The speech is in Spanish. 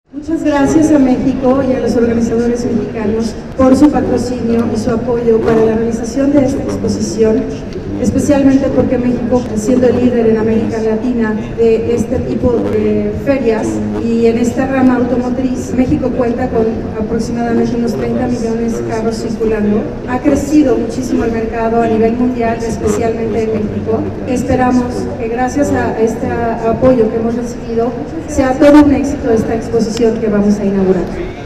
Muchas gracias a México y a los organizadores mexicanos por su patrocinio y su apoyo para la realización de esta exposición, especialmente porque México, siendo el líder en América Latina de este tipo de ferias y en esta rama automotriz, México cuenta con aproximadamente unos 30 millones de carros circulando. Ha crecido muchísimo el mercado a nivel mundial, especialmente en México. Esperamos que gracias a este apoyo que hemos recibido sea todo un éxito esta exposición que vamos a inaugurar.